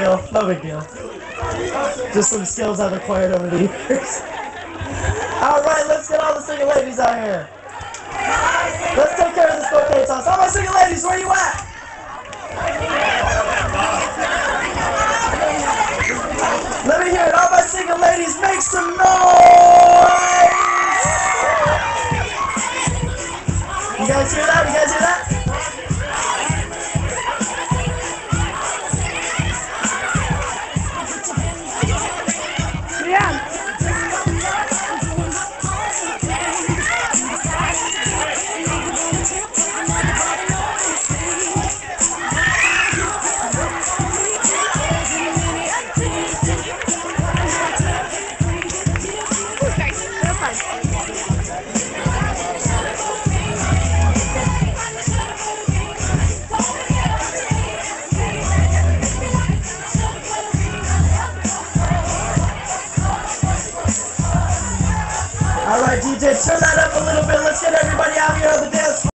deal. No big deal. Just some skills I've acquired over the years. Alright, let's get all the single ladies out here. Let's take care of this bouquet toss. All my single ladies, where you at?